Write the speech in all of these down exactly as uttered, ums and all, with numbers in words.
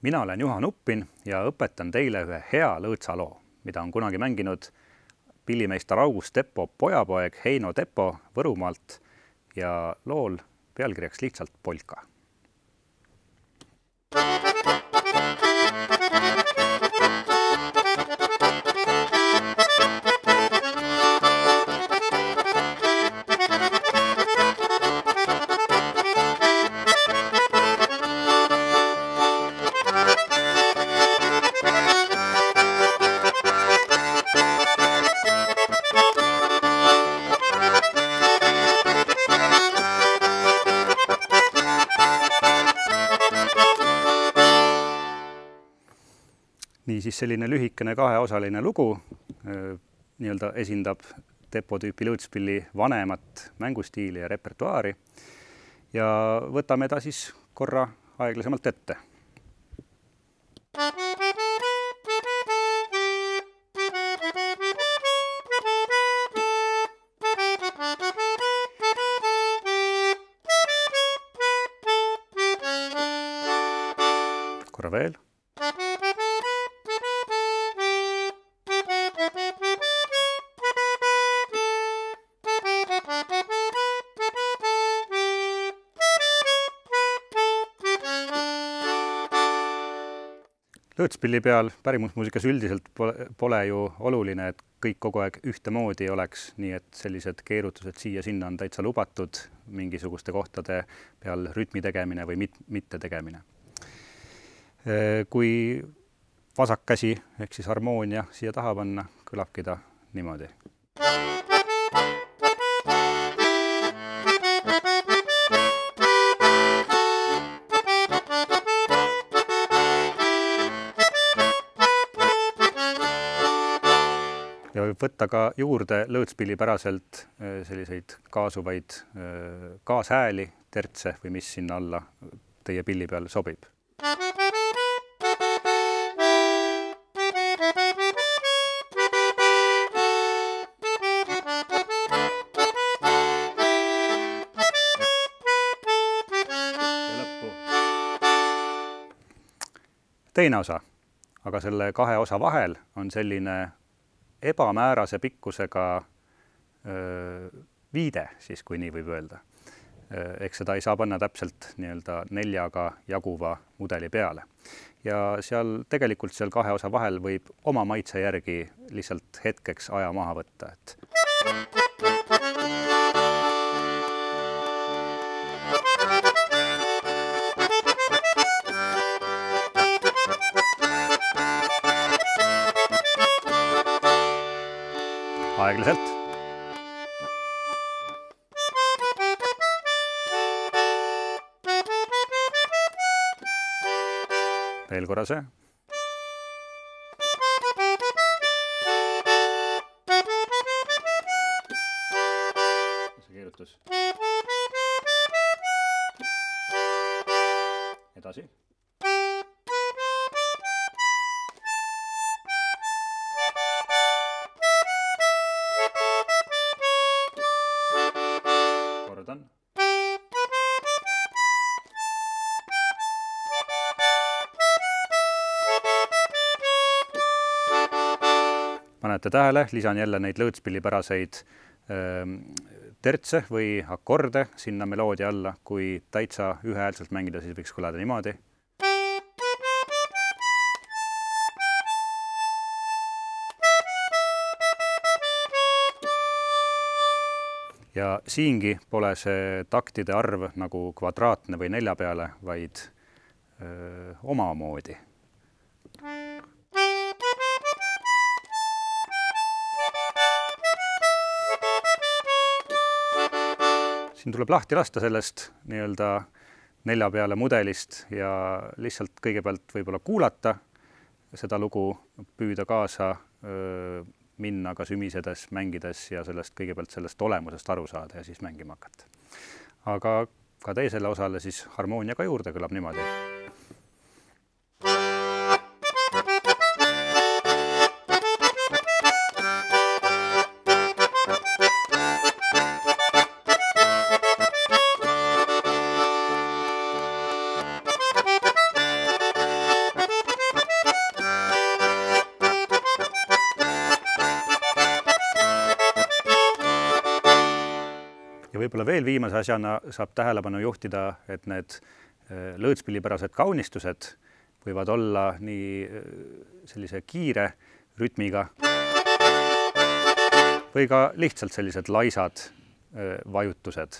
Mina olen Juhan Uppin ja õpetan teile ühe hea lõõtsaloo, mida on kunagi mänginud pillimeister August Teppo pojapoeg Heino Teppo Võrumaalt ja lool pealkirjaks lihtsalt Polka. Nii siis selline lühikene kaheosaline lugu nii-öelda esindab Teppo tüüpi lõõtspilli vanemat mängustiili ja repertuaari ja võtame ta siis korra aeglasemalt ette. Korra veel. Lõõtspilli peal pärimusmuusikas üldiselt pole, pole ju oluline, et kõik kogu aeg ühtemoodi oleks, nii et sellised keerutused siia-sinna on täitsa lubatud, mingisuguste kohtade peal rütmi tegemine või mit, mitte tegemine. Kui vasak käsi ehk siis harmoonia siia taha panna, kõlabki ta niimoodi. Ja võib võtta ka juurde lõõtspilli päraselt selliseid kaasuvaid kaashääli, tertse või mis sinna alla teie pilli peal sobib. Ja lõppu. Teine osa, aga selle kahe osa vahel on selline ebamäärase pikkusega öö, viide, siis kui nii võib öelda. Ehk seda ei saa panna täpselt nii-öelda neljaga jaguva mudeli peale. Ja seal tegelikult seal kahe osa vahel võib oma maitse järgi lihtsalt hetkeks aja maha võtta. Et aeglaselt. Veel korra see. See keerutus. Edasi. Kordan. Panete tähele, lisan jälle neid lõõtspillipäraseid tertse või akorde sinna meloodia alla, kui täitsa ühehäälselt mängida, siis võiks kõlada niimoodi. Ja siingi pole see taktide arv nagu kvadraatne või nelja peale, vaid öö, omamoodi. Siin tuleb lahti lasta sellest nii-öelda nelja peale mudelist ja lihtsalt kõigepealt võib-olla kuulata seda lugu, püüda kaasa öö, minna ka sümisedes, mängides ja sellest kõigepealt sellest olemusest aru saada ja siis mängima hakata. Aga ka teisele osale siis harmoonia ka juurde kõlab niimoodi. ja võib-olla veel viimase asjana saab tähelepanu juhtida, et need lõõtspillipärased kaunistused võivad olla nii sellise kiire rütmiga või ka lihtsalt sellised laisad vajutused.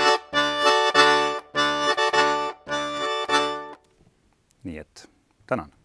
Nii et tänan.